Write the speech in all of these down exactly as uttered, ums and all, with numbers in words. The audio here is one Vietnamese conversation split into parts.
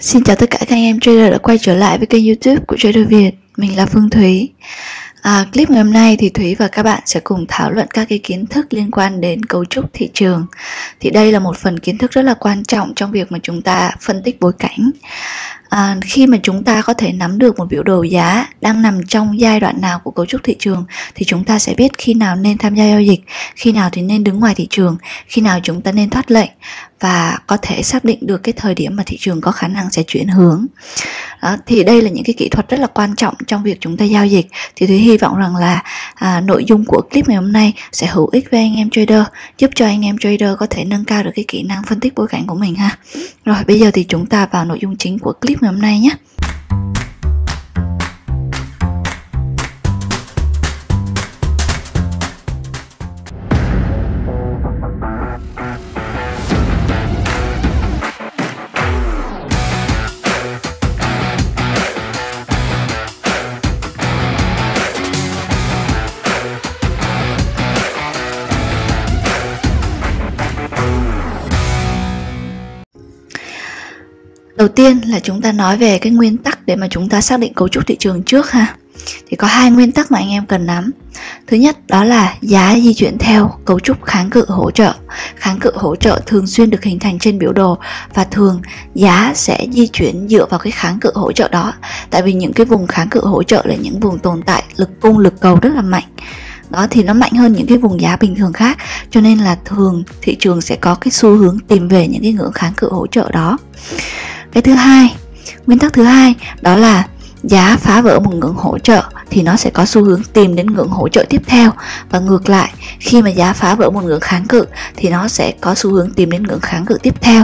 Xin chào tất cả các anh em trader đã quay trở lại với kênh YouTube của Trader Việt. Mình là Phương Thúy. À, clip ngày hôm nay thì Thúy và các bạn sẽ cùng thảo luận các cái kiến thức liên quan đến cấu trúc thị trường. Thì đây là một phần kiến thức rất là quan trọng trong việc mà chúng ta phân tích bối cảnh. À, khi mà chúng ta có thể nắm được một biểu đồ giá đang nằm trong giai đoạn nào của cấu trúc thị trường thì chúng ta sẽ biết khi nào nên tham gia giao dịch, khi nào thì nên đứng ngoài thị trường, khi nào chúng ta nên thoát lệnh, và có thể xác định được cái thời điểm mà thị trường có khả năng sẽ chuyển hướng. Đó, thì đây là những cái kỹ thuật rất là quan trọng trong việc chúng ta giao dịch. Thì Thúy hy vọng rằng là à, nội dung của clip ngày hôm nay sẽ hữu ích với anh em trader, giúp cho anh em trader có thể nâng cao được cái kỹ năng phân tích bối cảnh của mình ha. Rồi bây giờ thì chúng ta vào nội dung chính của clip ngày hôm nay nhé. Đầu tiên là chúng ta nói về cái nguyên tắc để mà chúng ta xác định cấu trúc thị trường trước ha. Thì có hai nguyên tắc mà anh em cần nắm. Thứ nhất đó là giá di chuyển theo cấu trúc kháng cự hỗ trợ. Kháng cự hỗ trợ thường xuyên được hình thành trên biểu đồ, và thường giá sẽ di chuyển dựa vào cái kháng cự hỗ trợ đó. Tại vì những cái vùng kháng cự hỗ trợ là những vùng tồn tại lực cung lực cầu rất là mạnh. Đó thì nó mạnh hơn những cái vùng giá bình thường khác, cho nên là thường thị trường sẽ có cái xu hướng tìm về những cái ngưỡng kháng cự hỗ trợ đó. Cái thứ hai, nguyên tắc thứ hai đó là giá phá vỡ một ngưỡng hỗ trợ thì nó sẽ có xu hướng tìm đến ngưỡng hỗ trợ tiếp theo, và ngược lại, khi mà giá phá vỡ một ngưỡng kháng cự thì nó sẽ có xu hướng tìm đến ngưỡng kháng cự tiếp theo.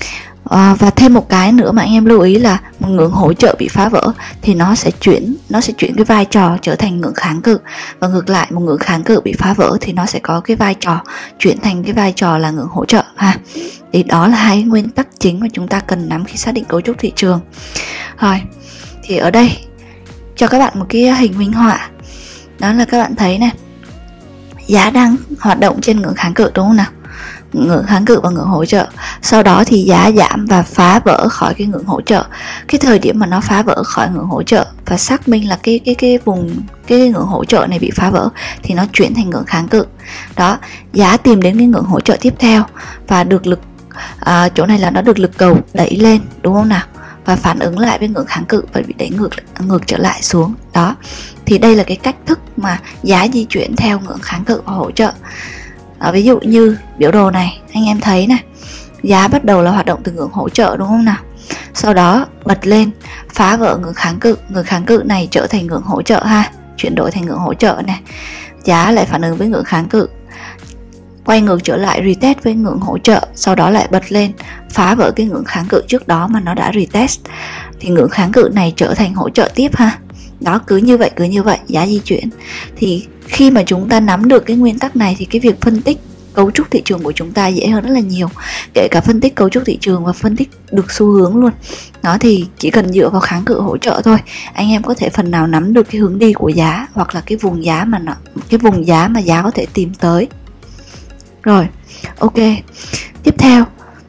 À, và thêm một cái nữa mà anh em lưu ý là một ngưỡng hỗ trợ bị phá vỡ thì nó sẽ chuyển nó sẽ chuyển cái vai trò trở thành ngưỡng kháng cự, và ngược lại, một ngưỡng kháng cự bị phá vỡ thì nó sẽ có cái vai trò chuyển thành cái vai trò là ngưỡng hỗ trợ ha. Thì đó là hai nguyên tắc chính mà chúng ta cần nắm khi xác định cấu trúc thị trường. Rồi, thì ở đây cho các bạn một cái hình minh họa. Đó là các bạn thấy này, giá đang hoạt động trên ngưỡng kháng cự đúng không nào? Ngưỡng kháng cự và ngưỡng hỗ trợ. Sau đó thì giá giảm và phá vỡ khỏi cái ngưỡng hỗ trợ. Cái thời điểm mà nó phá vỡ khỏi ngưỡng hỗ trợ và xác minh là cái cái cái vùng cái ngưỡng hỗ trợ này bị phá vỡ thì nó chuyển thành ngưỡng kháng cự. Đó, giá tìm đến cái ngưỡng hỗ trợ tiếp theo và được lực à, chỗ này là nó được lực cầu đẩy lên đúng không nào? Và phản ứng lại với ngưỡng kháng cự và bị đẩy ngược ngược trở lại xuống. Đó. Thì đây là cái cách thức mà giá di chuyển theo ngưỡng kháng cự và hỗ trợ. À, ví dụ như biểu đồ này, anh em thấy này, giá bắt đầu là hoạt động từ ngưỡng hỗ trợ đúng không nào? Sau đó bật lên, phá vỡ ngưỡng kháng cự, ngưỡng kháng cự này trở thành ngưỡng hỗ trợ ha, chuyển đổi thành ngưỡng hỗ trợ này. Giá lại phản ứng với ngưỡng kháng cự, quay ngược trở lại retest với ngưỡng hỗ trợ, sau đó lại bật lên, phá vỡ cái ngưỡng kháng cự trước đó mà nó đã retest, thì ngưỡng kháng cự này trở thành hỗ trợ tiếp ha. Đó, cứ như vậy cứ như vậy giá di chuyển. Thì khi mà chúng ta nắm được cái nguyên tắc này thì cái việc phân tích cấu trúc thị trường của chúng ta dễ hơn rất là nhiều, kể cả phân tích cấu trúc thị trường và phân tích được xu hướng luôn. Đó, thì chỉ cần dựa vào kháng cự hỗ trợ thôi, anh em có thể phần nào nắm được cái hướng đi của giá, hoặc là cái vùng giá mà nó cái vùng giá mà giá có thể tìm tới. Rồi, ok. Tiếp theo,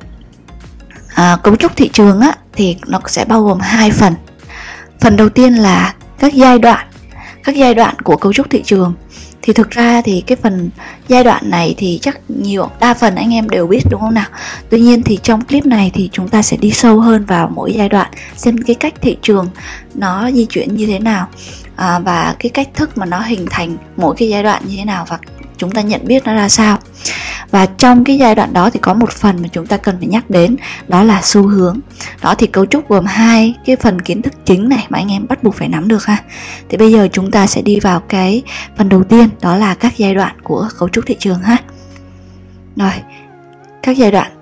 à, cấu trúc thị trường á thì nó sẽ bao gồm hai phần. Phần đầu tiên là các giai đoạn, các giai đoạn của cấu trúc thị trường. Thì thực ra thì cái phần giai đoạn này thì chắc nhiều đa phần anh em đều biết đúng không nào? Tuy nhiên thì trong clip này thì chúng ta sẽ đi sâu hơn vào mỗi giai đoạn, xem cái cách thị trường nó di chuyển như thế nào, à, và cái cách thức mà nó hình thành mỗi cái giai đoạn như thế nào, và chúng ta nhận biết nó ra sao. Và trong cái giai đoạn đó thì có một phần mà chúng ta cần phải nhắc đến, đó là xu hướng. Đó, thì cấu trúc gồm hai cái phần kiến thức chính này mà anh em bắt buộc phải nắm được ha. Thì bây giờ chúng ta sẽ đi vào cái phần đầu tiên, đó là các giai đoạn của cấu trúc thị trường ha. Rồi, các giai đoạn.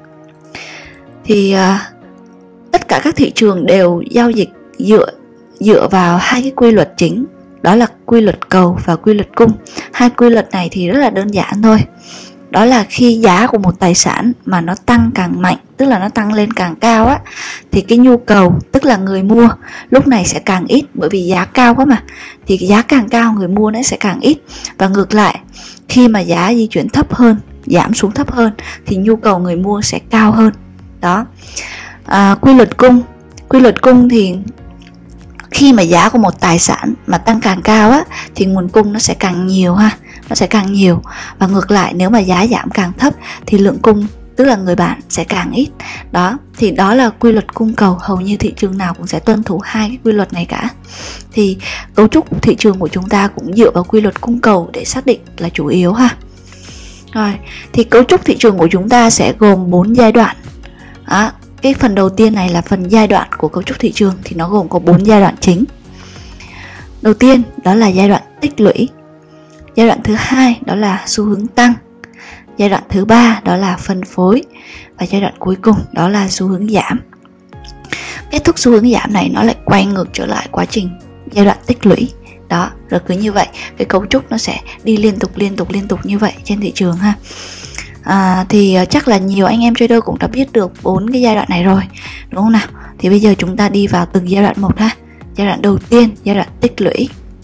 Thì uh, tất cả các thị trường đều giao dịch dựa dựa vào hai cái quy luật chính, đó là quy luật cầu và quy luật cung. Hai quy luật này thì rất là đơn giản thôi. Đó là khi giá của một tài sản mà nó tăng càng mạnh, tức là nó tăng lên càng cao á, thì cái nhu cầu, tức là người mua, lúc này sẽ càng ít, bởi vì giá cao quá mà. Thì giá càng cao người mua nó sẽ càng ít. Và ngược lại, khi mà giá di chuyển thấp hơn, giảm xuống thấp hơn, thì nhu cầu người mua sẽ cao hơn. Đó. À, quy luật cung quy luật cung thì khi mà giá của một tài sản mà tăng càng cao á, thì nguồn cung nó sẽ càng nhiều ha, nó sẽ càng nhiều. Và ngược lại, nếu mà giá giảm càng thấp thì lượng cung, tức là người bán, sẽ càng ít. Đó, thì đó là quy luật cung cầu. Hầu như thị trường nào cũng sẽ tuân thủ hai cái quy luật này cả. Thì cấu trúc thị trường của chúng ta cũng dựa vào quy luật cung cầu để xác định là chủ yếu ha. Rồi, thì cấu trúc thị trường của chúng ta sẽ gồm bốn giai đoạn. Đó, cái phần đầu tiên này là phần giai đoạn của cấu trúc thị trường, thì nó gồm có bốn giai đoạn chính. Đầu tiên đó là giai đoạn tích lũy. Giai đoạn thứ hai đó là xu hướng tăng. Giai đoạn thứ ba đó là phân phối. Và giai đoạn cuối cùng đó là xu hướng giảm. Kết thúc xu hướng giảm này nó lại quay ngược trở lại quá trình giai đoạn tích lũy. Đó, rồi cứ như vậy, cái cấu trúc nó sẽ đi liên tục liên tục liên tục như vậy trên thị trường ha. À, thì chắc là nhiều anh em trader cũng đã biết được bốn cái giai đoạn này rồi, đúng không nào? Thì bây giờ chúng ta đi vào từng giai đoạn một ha. Giai đoạn đầu tiên, giai đoạn tích lũy.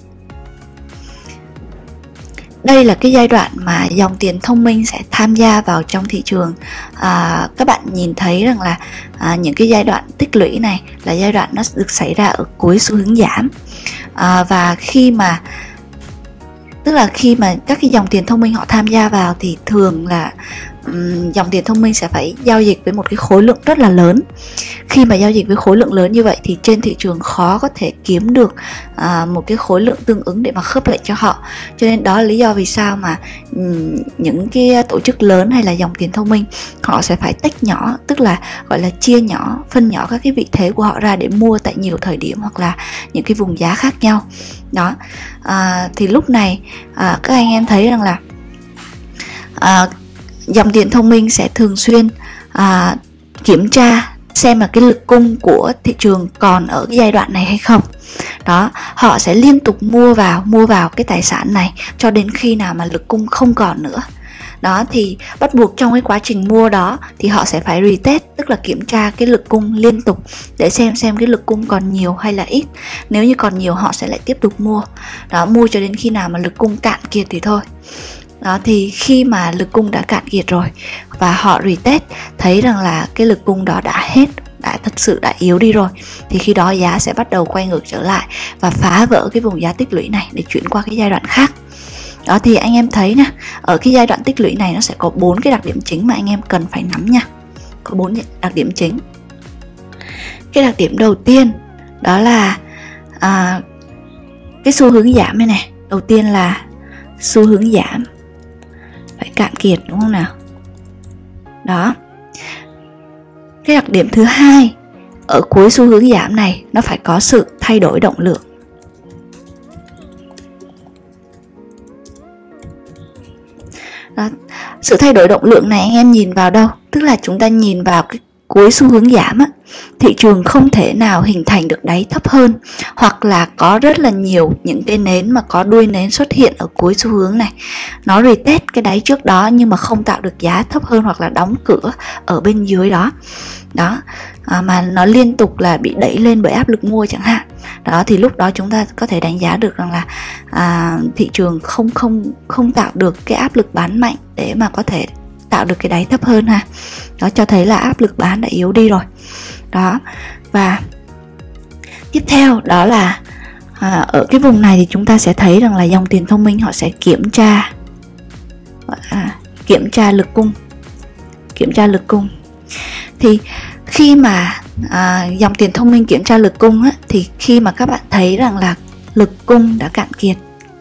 Đây là cái giai đoạn mà dòng tiền thông minh sẽ tham gia vào trong thị trường. à, Các bạn nhìn thấy rằng là à, những cái giai đoạn tích lũy này là giai đoạn nó được xảy ra ở cuối xu hướng giảm. à, Và khi mà Tức là khi mà các cái dòng tiền thông minh họ tham gia vào thì thường là um, dòng tiền thông minh sẽ phải giao dịch với một cái khối lượng rất là lớn. Khi mà giao dịch với khối lượng lớn như vậy thì trên thị trường khó có thể kiếm được uh, một cái khối lượng tương ứng để mà khớp lệnh cho họ. Cho nên đó là lý do vì sao mà um, những cái tổ chức lớn hay là dòng tiền thông minh họ sẽ phải tách nhỏ, tức là gọi là chia nhỏ, phân nhỏ các cái vị thế của họ ra để mua tại nhiều thời điểm hoặc là những cái vùng giá khác nhau. Đó, à, thì lúc này à, các anh em thấy rằng là à, dòng tiền thông minh sẽ thường xuyên à, kiểm tra xem là cái lực cung của thị trường còn ở cái giai đoạn này hay không. Đó, họ sẽ liên tục mua vào mua vào cái tài sản này cho đến khi nào mà lực cung không còn nữa. Đó, thì bắt buộc trong cái quá trình mua đó thì họ sẽ phải retest, tức là kiểm tra cái lực cung liên tục để xem xem cái lực cung còn nhiều hay là ít. Nếu như còn nhiều họ sẽ lại tiếp tục mua. Đó, mua cho đến khi nào mà lực cung cạn kiệt thì thôi. Đó, thì khi mà lực cung đã cạn kiệt rồi và họ retest thấy rằng là cái lực cung đó đã hết, đã thật sự đã yếu đi rồi, thì khi đó giá sẽ bắt đầu quay ngược trở lại và phá vỡ cái vùng giá tích lũy này để chuyển qua cái giai đoạn khác. Đó, thì anh em thấy nè, ở cái giai đoạn tích lũy này nó sẽ có bốn cái đặc điểm chính mà anh em cần phải nắm nha. Có bốn đặc điểm chính. Cái đặc điểm đầu tiên đó là à, cái xu hướng giảm này này. Đầu tiên là xu hướng giảm phải cạn kiệt, đúng không nào? Đó. Cái đặc điểm thứ hai, ở cuối xu hướng giảm này nó phải có sự thay đổi động lượng. Đó. Sự thay đổi động lượng này anh em nhìn vào đâu? Tức là chúng ta nhìn vào cái cuối xu hướng giảm á, thị trường không thể nào hình thành được đáy thấp hơn, hoặc là có rất là nhiều những cái nến mà có đuôi nến xuất hiện ở cuối xu hướng này. Nó retest cái đáy trước đó nhưng mà không tạo được giá thấp hơn hoặc là đóng cửa ở bên dưới đó. Đó, à, mà nó liên tục là bị đẩy lên bởi áp lực mua chẳng hạn. Đó, thì lúc đó chúng ta có thể đánh giá được rằng là à, thị trường không không không tạo được cái áp lực bán mạnh để mà có thể tạo được cái đáy thấp hơn ha. Đó, cho thấy là áp lực bán đã yếu đi rồi. Đó, và tiếp theo đó là à, ở cái vùng này thì chúng ta sẽ thấy rằng là dòng tiền thông minh họ sẽ kiểm tra à, kiểm tra lực cung, kiểm tra lực cung. Thì khi mà à, dòng tiền thông minh kiểm tra lực cung á, thì khi mà các bạn thấy rằng là lực cung đã cạn kiệt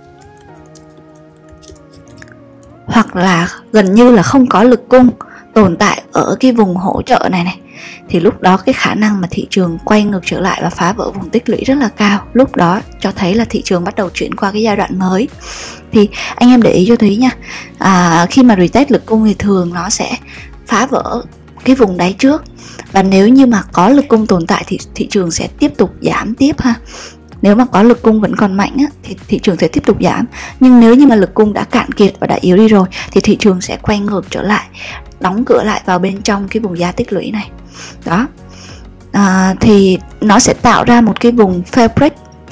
hoặc là gần như là không có lực cung tồn tại ở cái vùng hỗ trợ này này, thì lúc đó cái khả năng mà thị trường quay ngược trở lại và phá vỡ vùng tích lũy rất là cao. Lúc đó cho thấy là thị trường bắt đầu chuyển qua cái giai đoạn mới. Thì anh em để ý cho Thúy nha, à, khi mà retest lực cung thì thường nó sẽ phá vỡ cái vùng đáy trước, và nếu như mà có lực cung tồn tại thì thị trường sẽ tiếp tục giảm tiếp ha. Nếu mà có lực cung vẫn còn mạnh á, thì thị trường sẽ tiếp tục giảm. Nhưng nếu như mà lực cung đã cạn kiệt và đã yếu đi rồi thì thị trường sẽ quay ngược trở lại, đóng cửa lại vào bên trong cái vùng giá tích lũy này. Đó, à, thì nó sẽ tạo ra một cái vùng fair break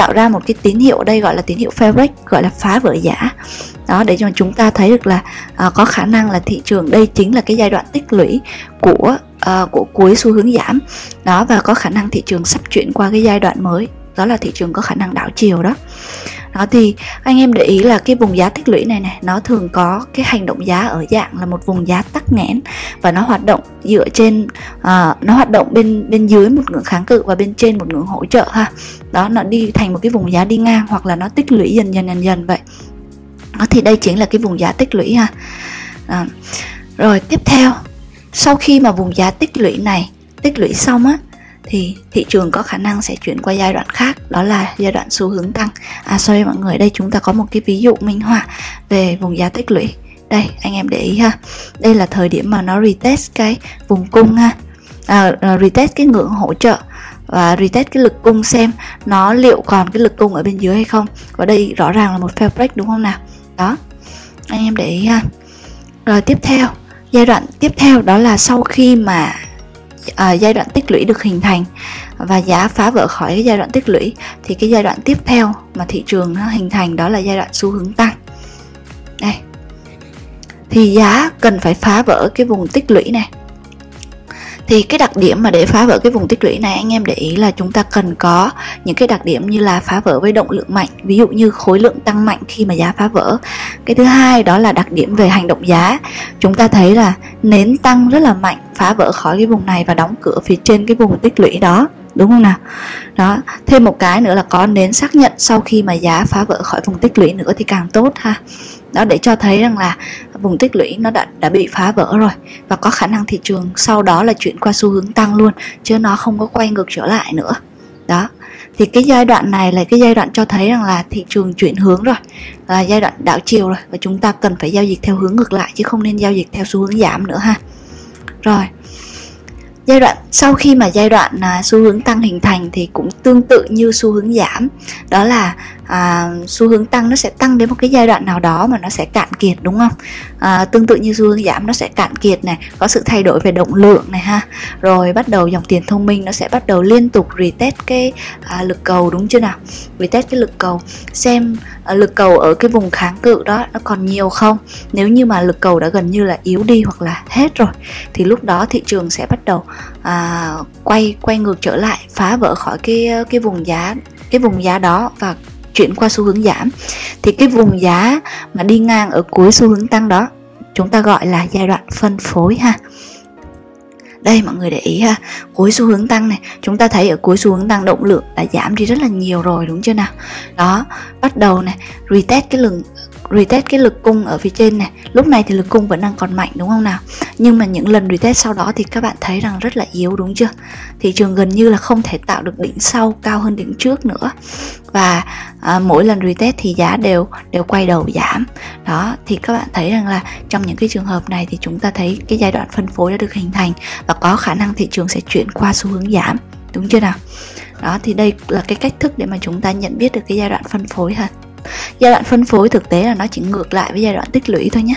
tạo ra một cái tín hiệu ở đây gọi là tín hiệu fair break, gọi là phá vỡ giá. Đó, để cho chúng ta thấy được là à, có khả năng là thị trường đây chính là cái giai đoạn tích lũy của à, của cuối xu hướng giảm. Đó, và có khả năng thị trường sắp chuyển qua cái giai đoạn mới, đó là thị trường có khả năng đảo chiều đó. Đó thì anh em để ý là cái vùng giá tích lũy này này nó thường có cái hành động giá ở dạng là một vùng giá tắc nghẽn, và nó hoạt động dựa trên uh, nó hoạt động bên bên dưới một ngưỡng kháng cự và bên trên một ngưỡng hỗ trợ ha. Đó, nó đi thành một cái vùng giá đi ngang, hoặc là nó tích lũy dần dần dần dần vậy. Đó, thì đây chính là cái vùng giá tích lũy ha. Đó. Rồi tiếp theo, sau khi mà vùng giá tích lũy này tích lũy xong á, thì thị trường có khả năng sẽ chuyển qua giai đoạn khác, đó là giai đoạn xu hướng tăng. À sorry mọi người, đây chúng ta có một cái ví dụ minh họa về vùng giá tích lũy. Đây anh em để ý ha, đây là thời điểm mà nó retest cái vùng cung ha, à, retest cái ngưỡng hỗ trợ và retest cái lực cung xem nó liệu còn cái lực cung ở bên dưới hay không. Và đây rõ ràng là một fair break đúng không nào. Đó, anh em để ý ha. Rồi tiếp theo, giai đoạn tiếp theo đó là sau khi mà À, giai đoạn tích lũy được hình thành và giá phá vỡ khỏi cái giai đoạn tích lũy, thì cái giai đoạn tiếp theo mà thị trường nó hình thành đó là giai đoạn xu hướng tăng. Đây, thì giá cần phải phá vỡ cái vùng tích lũy này. Thì cái đặc điểm mà để phá vỡ cái vùng tích lũy này, anh em để ý là chúng ta cần có những cái đặc điểm như là phá vỡ với động lượng mạnh, ví dụ như khối lượng tăng mạnh khi mà giá phá vỡ. Cái thứ hai đó là đặc điểm về hành động giá. Chúng ta thấy là nến tăng rất là mạnh, phá vỡ khỏi cái vùng này và đóng cửa phía trên cái vùng tích lũy đó, đúng không nào. Đó, thêm một cái nữa là có nến xác nhận sau khi mà giá phá vỡ khỏi vùng tích lũy nữa thì càng tốt ha. Đó, để cho thấy rằng là vùng tích lũy nó đã, đã bị phá vỡ rồi, và có khả năng thị trường sau đó là chuyển qua xu hướng tăng luôn, chứ nó không có quay ngược trở lại nữa. Đó, thì cái giai đoạn này là cái giai đoạn cho thấy rằng là thị trường chuyển hướng rồi, là giai đoạn đảo chiều rồi, và chúng ta cần phải giao dịch theo hướng ngược lại chứ không nên giao dịch theo xu hướng giảm nữa ha. Rồi, giai đoạn sau khi mà giai đoạn à, xu hướng tăng hình thành thì cũng tương tự như xu hướng giảm, đó là à, xu hướng tăng nó sẽ tăng đến một cái giai đoạn nào đó mà nó sẽ cạn kiệt, đúng không? À, tương tự như xu hướng giảm nó sẽ cạn kiệt này, có sự thay đổi về động lượng này ha, rồi bắt đầu dòng tiền thông minh nó sẽ bắt đầu liên tục retest cái à, lực cầu, đúng chưa nào? Retest cái lực cầu xem à, lực cầu ở cái vùng kháng cự đó nó còn nhiều không. Nếu như mà lực cầu đã gần như là yếu đi hoặc là hết rồi, thì lúc đó thị trường sẽ bắt đầu à, quay quay ngược trở lại, phá vỡ khỏi cái cái vùng giá cái vùng giá đó và chuyển qua xu hướng giảm. Thì cái vùng giá mà đi ngang ở cuối xu hướng tăng đó chúng ta gọi là giai đoạn phân phối ha. Đây mọi người để ý ha, cuối xu hướng tăng này, chúng ta thấy ở cuối xu hướng tăng động lượng đã giảm đi rất là nhiều rồi, đúng chưa nào? Đó, bắt đầu này retest cái lượng retest cái lực cung ở phía trên này. Lúc này thì lực cung vẫn đang còn mạnh, đúng không nào? Nhưng mà những lần retest sau đó thì các bạn thấy rằng rất là yếu, đúng chưa? Thị trường gần như là không thể tạo được đỉnh sau cao hơn đỉnh trước nữa. Và à, mỗi lần retest thì giá đều đều quay đầu giảm. Đó, thì các bạn thấy rằng là trong những cái trường hợp này thì chúng ta thấy cái giai đoạn phân phối đã được hình thành, và có khả năng thị trường sẽ chuyển qua xu hướng giảm, đúng chưa nào? Đó, thì đây là cái cách thức để mà chúng ta nhận biết được cái giai đoạn phân phối ha. Giai đoạn phân phối thực tế là nó chỉ ngược lại với giai đoạn tích lũy thôi nhé.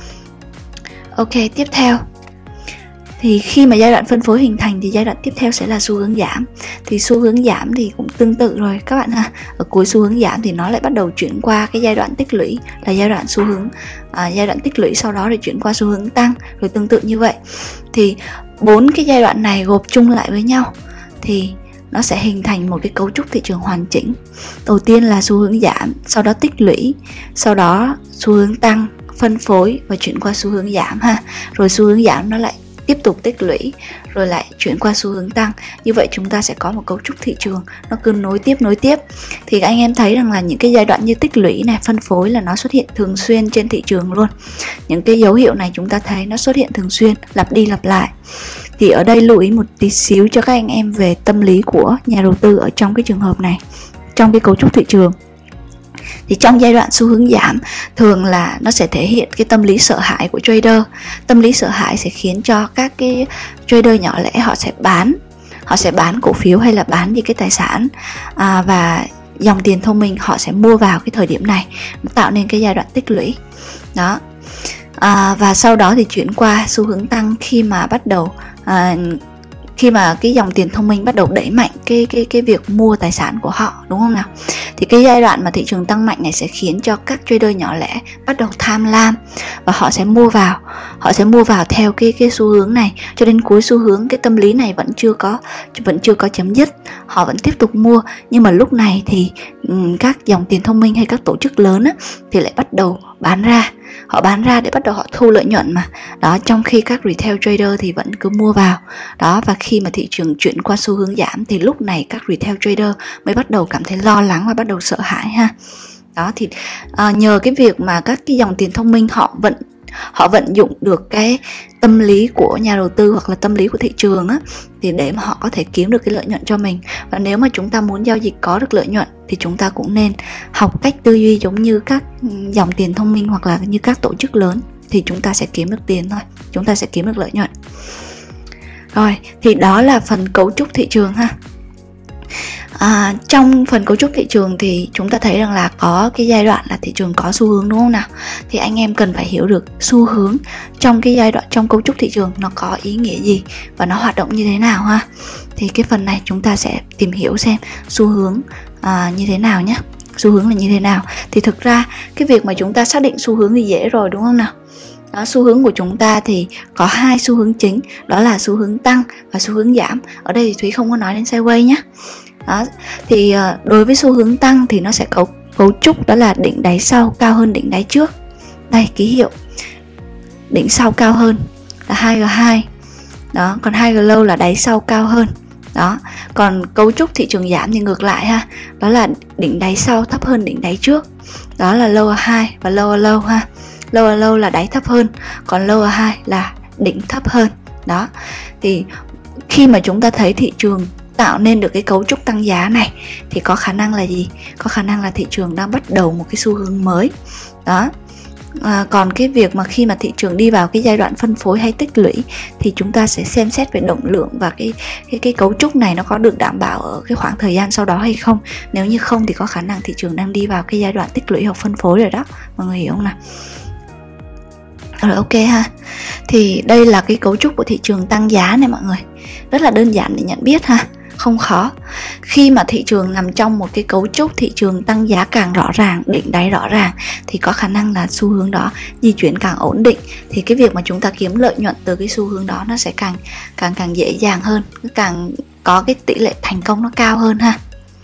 Ok, tiếp theo thì khi mà giai đoạn phân phối hình thành thì giai đoạn tiếp theo sẽ là xu hướng giảm. Thì xu hướng giảm thì cũng tương tự rồi các bạn ha. Ở cuối xu hướng giảm thì nó lại bắt đầu chuyển qua cái giai đoạn tích lũy, là giai đoạn xu hướng à, giai đoạn tích lũy sau đó thì chuyển qua xu hướng tăng, rồi tương tự như vậy. Thì bốn cái giai đoạn này gộp chung lại với nhau thì nó sẽ hình thành một cái cấu trúc thị trường hoàn chỉnh. Đầu tiên là xu hướng giảm, sau đó tích lũy, sau đó xu hướng tăng, phân phối và chuyển qua xu hướng giảm ha. Rồi xu hướng giảm nó lại tiếp tục tích lũy, rồi lại chuyển qua xu hướng tăng. Như vậy chúng ta sẽ có một cấu trúc thị trường nó cứ nối tiếp nối tiếp. Thì anh em thấy rằng là những cái giai đoạn như tích lũy này, phân phối là nó xuất hiện thường xuyên trên thị trường luôn. Những cái dấu hiệu này chúng ta thấy nó xuất hiện thường xuyên, lặp đi lặp lại. Thì ở đây lưu ý một tí xíu cho các anh em về tâm lý của nhà đầu tư ở trong cái trường hợp này, trong cái cấu trúc thị trường. Thì trong giai đoạn xu hướng giảm thường là nó sẽ thể hiện cái tâm lý sợ hãi của trader. Tâm lý sợ hãi sẽ khiến cho các cái trader nhỏ lẻ họ sẽ bán họ sẽ bán cổ phiếu hay là bán những cái tài sản, à, và dòng tiền thông minh họ sẽ mua vào cái thời điểm này, nó tạo nên cái giai đoạn tích lũy đó. À, và sau đó thì chuyển qua xu hướng tăng khi mà bắt đầu à, khi mà cái dòng tiền thông minh bắt đầu đẩy mạnh cái cái cái việc mua tài sản của họ, đúng không nào? Thì cái giai đoạn mà thị trường tăng mạnh này sẽ khiến cho các trader nhỏ lẻ bắt đầu tham lam và họ sẽ mua vào, họ sẽ mua vào theo cái cái xu hướng này cho đến cuối xu hướng. Cái tâm lý này vẫn chưa có vẫn chưa có chấm dứt, họ vẫn tiếp tục mua. Nhưng mà lúc này thì um, các dòng tiền thông minh hay các tổ chức lớn á, thì lại bắt đầu bán ra, họ bán ra để bắt đầu họ thu lợi nhuận mà đó, trong khi các retail trader thì vẫn cứ mua vào đó. Và khi mà thị trường chuyển qua xu hướng giảm thì lúc này các retail trader mới bắt đầu cảm thấy lo lắng và bắt đầu sợ hãi ha. Đó thì à, nhờ cái việc mà các cái dòng tiền thông minh họ vận họ vận dụng được cái tâm lý của nhà đầu tư hoặc là tâm lý của thị trường á, thì để mà họ có thể kiếm được cái lợi nhuận cho mình. Và nếu mà chúng ta muốn giao dịch có được lợi nhuận thì chúng ta cũng nên học cách tư duy giống như các dòng tiền thông minh hoặc là như các tổ chức lớn, thì chúng ta sẽ kiếm được tiền thôi, chúng ta sẽ kiếm được lợi nhuận. Rồi, thì đó là phần cấu trúc thị trường ha. À, trong phần cấu trúc thị trường thì chúng ta thấy rằng là có cái giai đoạn là thị trường có xu hướng, đúng không nào? Thì anh em cần phải hiểu được xu hướng trong cái giai đoạn trong cấu trúc thị trường nó có ý nghĩa gì và nó hoạt động như thế nào ha. Thì cái phần này chúng ta sẽ tìm hiểu xem xu hướng à, như thế nào nhé. Xu hướng là như thế nào? Thì thực ra cái việc mà chúng ta xác định xu hướng thì dễ rồi, đúng không nào? Đó, xu hướng của chúng ta thì có hai xu hướng chính, đó là xu hướng tăng và xu hướng giảm. Ở đây thì Thúy không có nói đến sideways nhé. Đó, thì đối với xu hướng tăng thì nó sẽ cấu, cấu trúc đó là đỉnh đáy sau cao hơn đỉnh đáy trước. Đây, ký hiệu đỉnh sau cao hơn là hai G hai. Đó, còn hai G low là đáy sau cao hơn. Đó, còn cấu trúc thị trường giảm thì ngược lại ha. Đó là đỉnh đáy sau thấp hơn đỉnh đáy trước. Đó là lower high và lower low ha. Lower low là đáy thấp hơn, còn lower high là đỉnh thấp hơn. Đó, thì khi mà chúng ta thấy thị trường tạo nên được cái cấu trúc tăng giá này thì có khả năng là gì? Có khả năng là thị trường đang bắt đầu một cái xu hướng mới. Đó. À, còn cái việc mà khi mà thị trường đi vào cái giai đoạn phân phối hay tích lũy thì chúng ta sẽ xem xét về động lượng và cái cái cái cấu trúc này nó có được đảm bảo ở cái khoảng thời gian sau đó hay không. Nếu như không thì có khả năng thị trường đang đi vào cái giai đoạn tích lũy hoặc phân phối rồi đó. Mọi người hiểu không nào? Rồi, ok ha. Thì đây là cái cấu trúc của thị trường tăng giá này mọi người. Rất là đơn giản để nhận biết ha, không khó. Khi mà thị trường nằm trong một cái cấu trúc thị trường tăng giá càng rõ ràng, đỉnh đáy rõ ràng, thì có khả năng là xu hướng đó di chuyển càng ổn định. Thì cái việc mà chúng ta kiếm lợi nhuận từ cái xu hướng đó nó sẽ càng càng càng dễ dàng hơn, càng có cái tỷ lệ thành công nó cao hơn ha.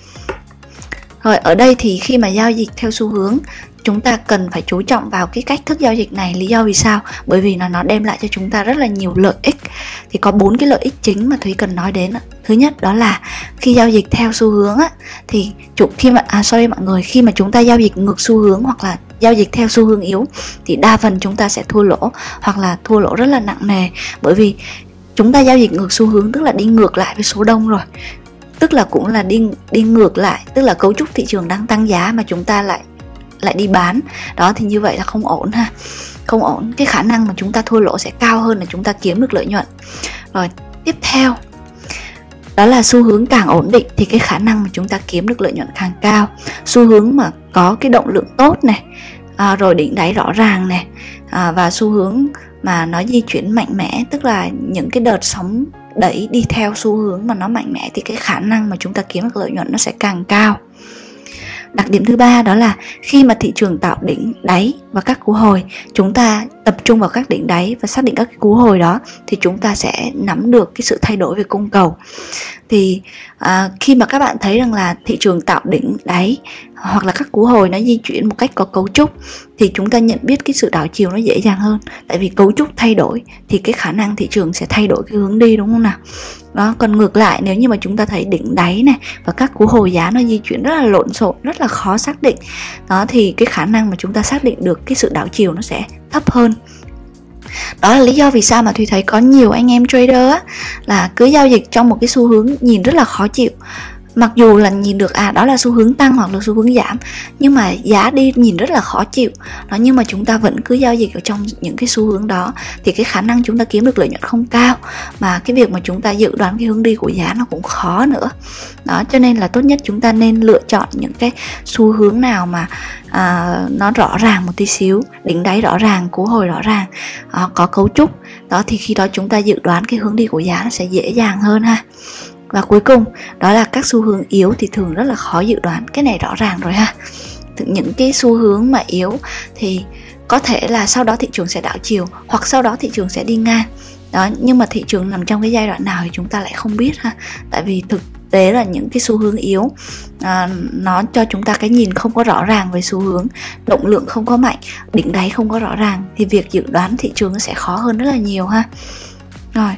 Rồi, ở đây thì khi mà giao dịch theo xu hướng, chúng ta cần phải chú trọng vào cái cách thức giao dịch này. Lý do vì sao? Bởi vì nó nó đem lại cho chúng ta rất là nhiều lợi ích. Thì có bốn cái lợi ích chính mà Thúy cần nói đến. Thứ nhất đó là khi giao dịch theo xu hướng á, thì chủ, khi mà à sorry mọi người, khi mà chúng ta giao dịch ngược xu hướng hoặc là giao dịch theo xu hướng yếu thì đa phần chúng ta sẽ thua lỗ, hoặc là thua lỗ rất là nặng nề. Bởi vì chúng ta giao dịch ngược xu hướng tức là đi ngược lại với số đông rồi, tức là cũng là đi đi ngược lại, tức là cấu trúc thị trường đang tăng giá mà chúng ta lại lại đi bán. Đó, thì như vậy là không ổn ha. Không ổn, cái khả năng mà chúng ta thua lỗ sẽ cao hơn là chúng ta kiếm được lợi nhuận. Rồi, tiếp theo đó là xu hướng càng ổn định thì cái khả năng mà chúng ta kiếm được lợi nhuận càng cao. Xu hướng mà có cái động lượng tốt này, à, rồi đỉnh đáy rõ ràng này, à, và xu hướng mà nó di chuyển mạnh mẽ, tức là những cái đợt sóng đẩy đi theo xu hướng mà nó mạnh mẽ, thì cái khả năng mà chúng ta kiếm được lợi nhuận nó sẽ càng cao. Đặc điểm thứ ba đó là khi mà thị trường tạo đỉnh đáy và các cú hồi, chúng ta tập trung vào các đỉnh đáy và xác định các cú hồi đó, thì chúng ta sẽ nắm được cái sự thay đổi về cung cầu. Thì à, khi mà các bạn thấy rằng là thị trường tạo đỉnh đáy hoặc là các cú hồi nó di chuyển một cách có cấu trúc, thì chúng ta nhận biết cái sự đảo chiều nó dễ dàng hơn. Tại vì cấu trúc thay đổi thì cái khả năng thị trường sẽ thay đổi cái hướng đi, đúng không nào? Đó, còn ngược lại nếu như mà chúng ta thấy đỉnh đáy này và các cú hồi giá nó di chuyển rất là lộn xộn, rất là khó xác định, đó thì cái khả năng mà chúng ta xác định được cái sự đảo chiều nó sẽ thấp hơn. Đó là lý do vì sao mà Thùy thấy có nhiều anh em trader á, là cứ giao dịch trong một cái xu hướng nhìn rất là khó chịu, mặc dù là nhìn được à đó là xu hướng tăng hoặc là xu hướng giảm, nhưng mà giá đi nhìn rất là khó chịu đó, nhưng mà chúng ta vẫn cứ giao dịch ở trong những cái xu hướng đó thì cái khả năng chúng ta kiếm được lợi nhuận không cao, mà cái việc mà chúng ta dự đoán cái hướng đi của giá nó cũng khó nữa đó. Cho nên là tốt nhất chúng ta nên lựa chọn những cái xu hướng nào mà à, nó rõ ràng một tí xíu, đỉnh đáy rõ ràng, cú hồi rõ ràng, à, có cấu trúc đó, thì khi đó chúng ta dự đoán cái hướng đi của giá nó sẽ dễ dàng hơn ha. Và cuối cùng đó là các xu hướng yếu thì thường rất là khó dự đoán, cái này rõ ràng rồi ha. Những cái xu hướng mà yếu thì có thể là sau đó thị trường sẽ đảo chiều, hoặc sau đó thị trường sẽ đi ngang đó, nhưng mà thị trường nằm trong cái giai đoạn nào thì chúng ta lại không biết ha. Tại vì thực tế là những cái xu hướng yếu à, nó cho chúng ta cái nhìn không có rõ ràng về xu hướng, động lượng không có mạnh, đỉnh đáy không có rõ ràng, thì việc dự đoán thị trường nó sẽ khó hơn rất là nhiều ha. Rồi,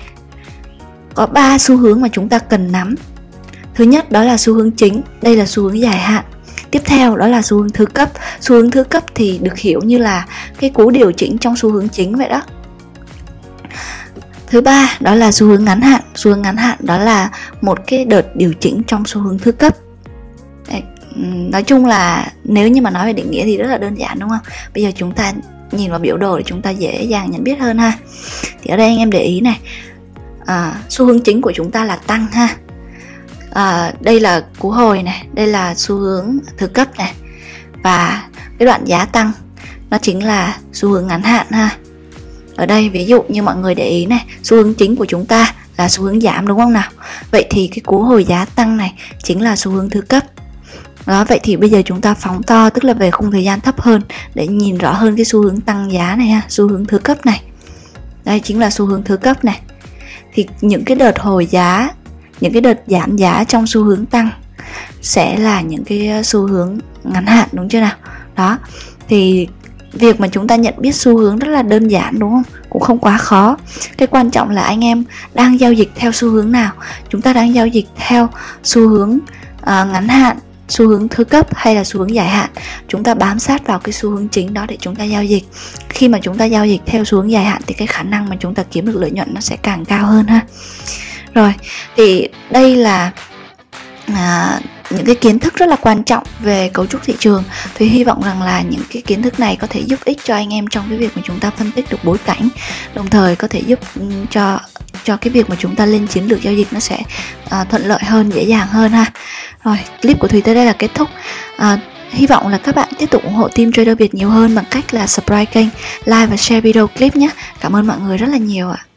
có ba xu hướng mà chúng ta cần nắm. Thứ nhất đó là xu hướng chính, đây là xu hướng dài hạn. Tiếp theo đó là xu hướng thứ cấp. Xu hướng thứ cấp thì được hiểu như là cái cú điều chỉnh trong xu hướng chính vậy đó. Thứ ba đó là xu hướng ngắn hạn. Xu hướng ngắn hạn đó là một cái đợt điều chỉnh trong xu hướng thứ cấp. Đấy, nói chung là nếu như mà nói về định nghĩa thì rất là đơn giản đúng không? Bây giờ chúng ta nhìn vào biểu đồ để chúng ta dễ dàng nhận biết hơn ha. Thì ở đây anh em để ý này, à, xu hướng chính của chúng ta là tăng ha. À, đây là cú hồi này, đây là xu hướng thứ cấp này, và cái đoạn giá tăng nó chính là xu hướng ngắn hạn ha. Ở đây ví dụ như mọi người để ý này, xu hướng chính của chúng ta là xu hướng giảm đúng không nào? Vậy thì cái cú hồi giá tăng này chính là xu hướng thứ cấp. Đó, vậy thì bây giờ chúng ta phóng to, tức là về khung thời gian thấp hơn để nhìn rõ hơn cái xu hướng tăng giá này ha, xu hướng thứ cấp này. Đây chính là xu hướng thứ cấp này. Thì những cái đợt hồi giá, những cái đợt giảm giá trong xu hướng tăng sẽ là những cái xu hướng ngắn hạn, đúng chưa nào? Đó, thì việc mà chúng ta nhận biết xu hướng rất là đơn giản đúng không? Cũng không quá khó. Cái quan trọng là anh em đang giao dịch theo xu hướng nào. Chúng ta đang giao dịch theo xu hướng uh, ngắn hạn, xu hướng thứ cấp hay là xu hướng dài hạn. Chúng ta bám sát vào cái xu hướng chính đó để chúng ta giao dịch. Khi mà chúng ta giao dịch theo xu hướng dài hạn thì cái khả năng mà chúng ta kiếm được lợi nhuận nó sẽ càng cao hơn ha. Rồi, thì đây là à, những cái kiến thức rất là quan trọng về cấu trúc thị trường. Thì hy vọng rằng là những cái kiến thức này có thể giúp ích cho anh em trong cái việc mà chúng ta phân tích được bối cảnh, đồng thời có thể giúp cho cho cái việc mà chúng ta lên chiến lược giao dịch nó sẽ à, thuận lợi hơn, dễ dàng hơn ha. Rồi, clip của Thùy tới đây là kết thúc. à, Hy vọng là các bạn tiếp tục ủng hộ team Trader Việt nhiều hơn bằng cách là subscribe kênh, like và share video clip nhé. Cảm ơn mọi người rất là nhiều ạ.